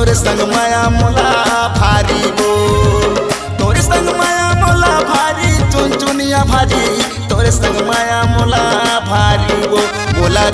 तोरे संग माया मोला भारी वो, तोरे संग माया मोला भारी, चुन चुनिया भारी, तोरे संग माया मोला भारी वो। मोला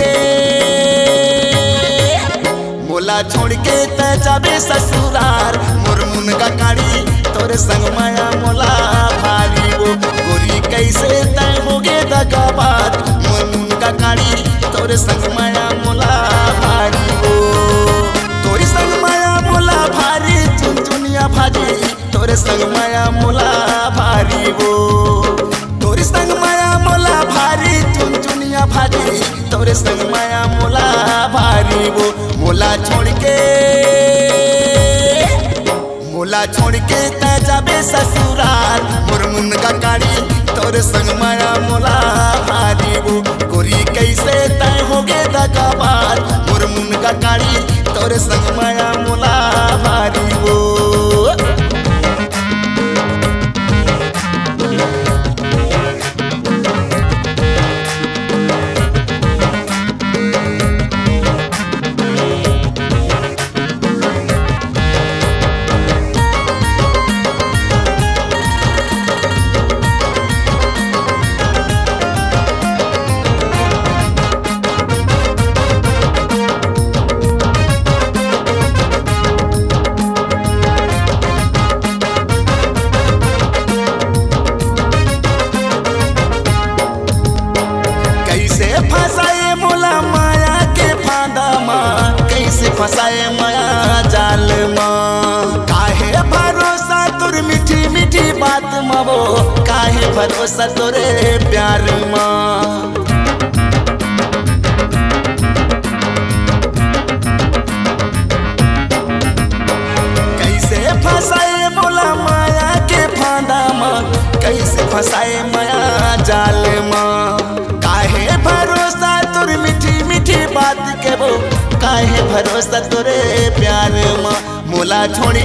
छोड़ के त जाबे ससुरार, मोर मुनगा काड़ी तोरे संग माया मोला भारी वो। गोरी कैसे तय होगे दगाबाज, मोर मुनगा काड़ी तोरे संग माया मोला भारी वो। तोरे संग माया मोला भारी, चुन चुनिया भारी, तोरे संग माया मोला भारी वो। तोरे संग माया मोला भारी, चुन चुनिया भारी, तोरे संग माया मोला भारी वो। मोला छोड़ के त जाबे ससुराल, मोर मुनगा काड़ी तोरे संग माया मोला भारी वो। गोरी कैसे तय होगे दगाबाज, मोर मुनगा काड़ी तोरे संग माया मोला भारी वो। फसाए मोला माया के फांदा माँ, कैसे फसाए माया जाल माँ। काहे भरोसा तोर मीठी मीठी बात माँ वो, काहे भरोसा तोरे प्यार माँ। कैसे फसाए मोला माया के फांदा माँ, कैसे फसाए माया जाल माँ। भरोसा तोर मीठी मीठी बात के वो, काहे भरोसा तोरे प्यार माँ। मोला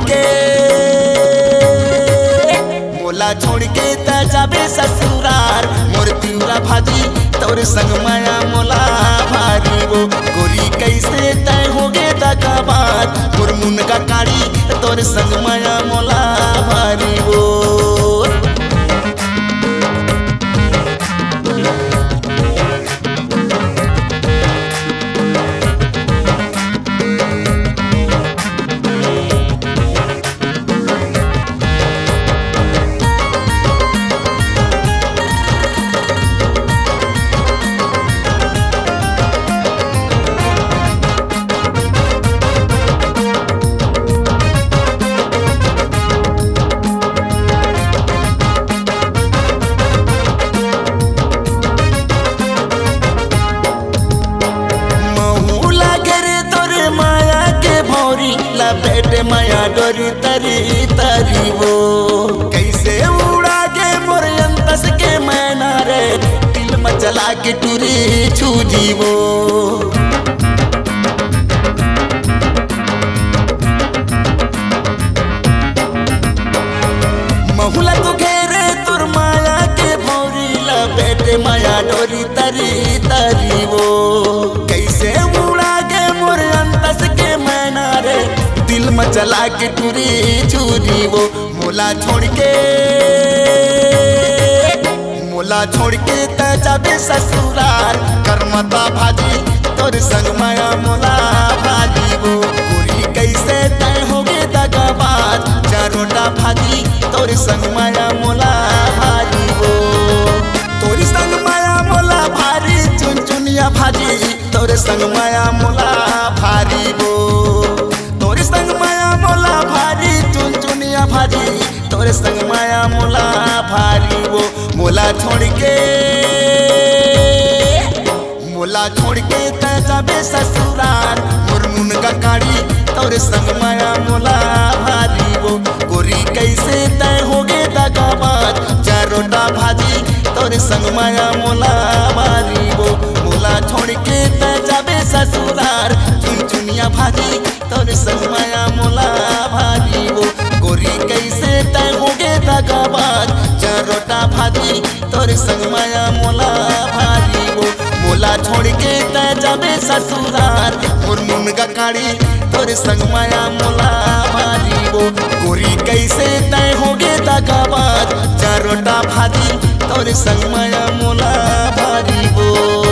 छोड़ के त जाबे ससुरार, मोर तिउरा भाजी तोरे संग माया मोला भारी वो। गोरी कैसे तय होगे दगाबाज, मोर मुनगा काड़ी तोरे संग माया मोला भारी वो। बेटे माया डोरी तरी तरी वो, कैसे उड़ा के मोर अंतस के मैना रे, दिल में चला के टूरी छूजी वो। महुला तो घेरे तुर माया के भौरी ला, बेटे माया डोरी तरी तरी वो। कैसे उड़ा के मोर अंतस के मैना रे, दिल में चला के टूरी छुरी वो। मोला छोड़ के त जाबे ससुराल, करमता भाजी तोर संग माया मोला भारी वो। गोरी कैसे तय होगे दगाबाज, चारोटा भाजी तोर संग माया मोला भारी वो। तोर संग माया मोला भारी, चुन चुनिया भाजी तोर संग माया मोला भारी वो। तोरे संग माया मोला भारी, चुन चुनिया भारी, तोरे संग माया मोला भारी वो। मोला छोड़ के त जाबे ससुराल, मोर मुनगा काड़ी तोरे संग माया मोला भारी वो। गोरी कैसे तय होगे दगाबाज, चारोटा भाजी तोरे संग माया मोला भारी वो। मोला छोड़ के त जाबे ससुराल, चुन चुनिया भाजी तोरे संग माया मोला भारी वो। गोरी कैसे तय होगे दगाबाज, चारोटा भाजी तोरे संग माया मोला भारी वो। मोला छोड़ के त जाबे ससुराल, मोर मुनगा काड़ी तोर संग माया मोला भारी वो गोरी कैसे तय होगे दगाबाज चारोटा भाजी तोर संग माया मोला भारी वो।